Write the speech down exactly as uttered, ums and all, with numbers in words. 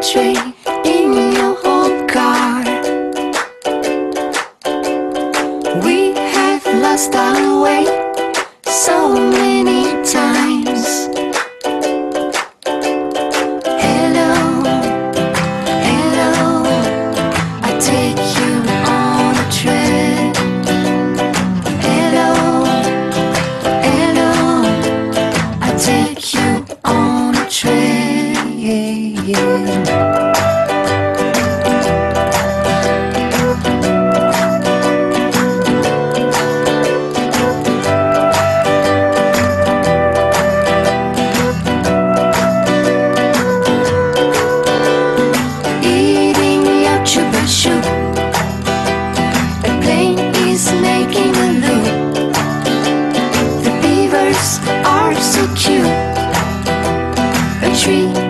tray in your old car. We have lost our way so many times. Hello, hello, I take you on a trip. Hello, hello, I take you on a trip. Eating your chupa soup, a plane is making a loop. The beavers are so cute, a tree